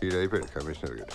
ఈడైపోయాడు commissioner గారు.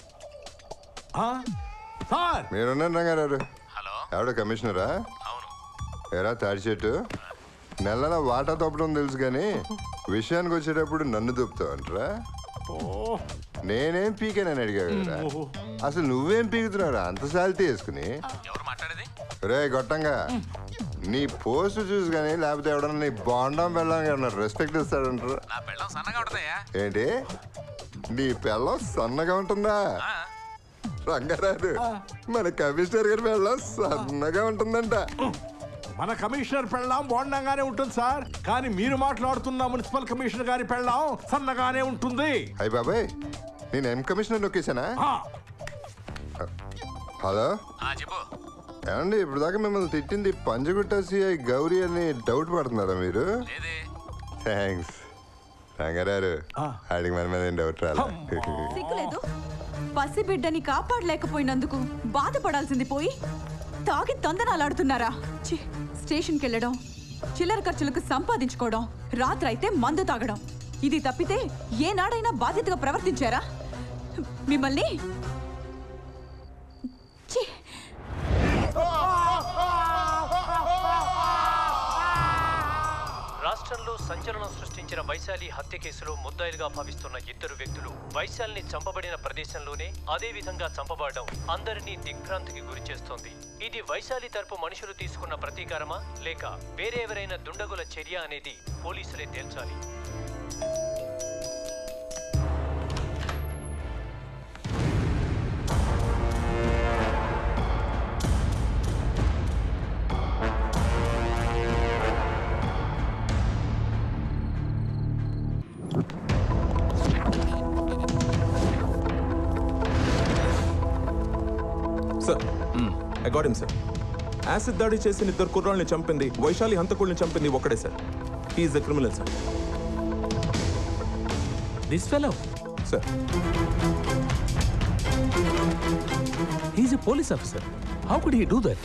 Sir మీరున్నారు Rangarao. Hello, ఎవడ కమిషనరా? అవును. ఎరా తాడి చెట్టు, నెలల వాటా తప్పడం తెలుసు కానీ విషయానికి వచ్చేటప్పుడు నన్ను దొప్పుతావు అంటరా? నేనేం పీకానని అడిగా కదరా, అసలు నువ్వేం పీకుతున్నావురా అంత సాల్తీ వేసుకుని? ఎవరు మాట్లాడేది? రే గొట్టంగా, నీ పోస్ట్ చూసి కానీ లేకపోతే ఎవడన్నా నీ బాండం వెళ్ళాలని అన్నారు రెస్పెక్ట్ ఇస్తాడంటారు. నా పెళ్ళం సన్నగా ఉంటుందయ్యా. ఏంటి నీ పిల్లం సన్నగా ఉంటుందా? రంగారావు, మన కమిషనర్ గారి పిల్లం సన్నగా ఉంటుందంట. మన కమిషనర్ పెళ్ళాం బోండంగానే ఉంటుంది సార్, కానీ మీరు మాట్లాడుతున్న మున్సిపల్ కమిషనర్ గారి పెళ్ళాం సన్నగానే ఉంటుంది. అయ్య బాబాయ్, నేను ఏం కమిషనర్ నొక్కేసానా? హలో చెప్పు. ఏమండి, ఇప్పుడు దాకా మిమ్మల్ని తిట్టింది పంజగుట్ట సిఐ గౌరీ అని డౌట్ పడుతున్నారా మీరు? థ్యాంక్స్ రంగారావు, ఆడికి మన మీద డౌట్ సిగ్గులేదు? పసిబిడ్డని కాపాడలేకపోయినందుకు బాధపడాల్సింది పోయి తాగి తందనాలాడుతున్నారా? స్టేషన్కి వెళ్ళడం, చిల్లర ఖర్చులకు సంపాదించుకోవడం, రాత్రి అయితే మందు తాగడం, ఇది తప్పితే ఏనాడైనా బాధ్యతగా ప్రవర్తించారా? మిమ్మల్ని రాష్ట్రంలో సంచలనం సృష్టించిన వైశాలి హత్య కేసులో ముద్దాయిలుగా భావిస్తున్న ఇద్దరు వ్యక్తులు వైశాలిని చంపబడిన ప్రదేశంలోనే అదే విధంగా చంపబడడం అందరినీ దిగ్భ్రాంతికి గురిచేస్తోంది. ఇది వైశాలి తరపు మనుషులు తీసుకున్న ప్రతీకారమా లేక వేరే ఎవరైనా దుండగుల చర్య అనేది పోలీసులే తేల్చాలి. Sir, I got him sir. Acid దాడి చేసిన ఇద్దరు కుర్రాళ్ళని చంపింది, వైశాలి హంతకుల్ని చంపింది ఒకడే sir. He is the criminal sir. This fellow sir, he is a police officer. How could he do that?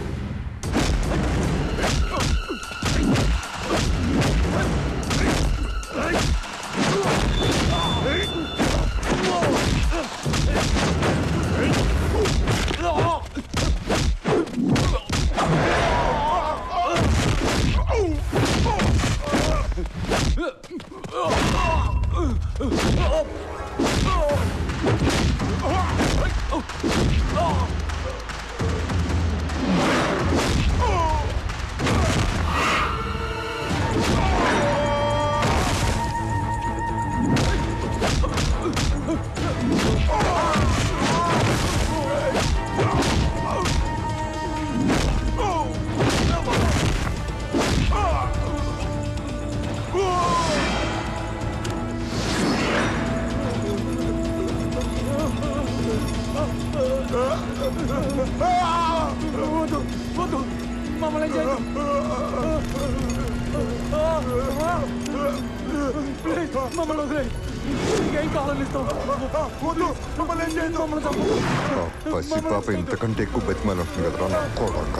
పసి పాప ఇంతకంటే ఎక్కువ బతిమాలి వస్తుంది కదరా నా కొడుకు.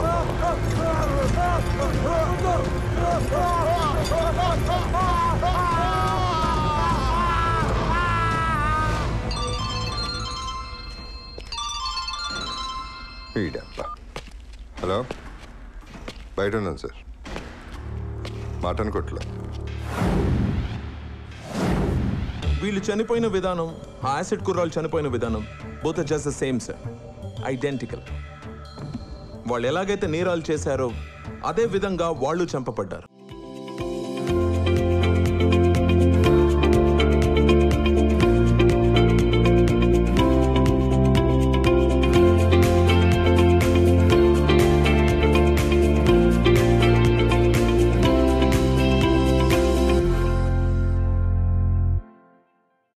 హలో, బయట ఉన్నాను సార్, మటన్ కొట్లో. వీళ్ళు చనిపోయిన విధానం, ఆ యాసిడ్ కుర్రాళ్ళు చనిపోయిన విధానం both are just the same sir, identical. వాళ్ళు ఎలాగైతే నేరాలు చేశారో అదే విధంగా వాళ్ళు చంపబడ్డారు.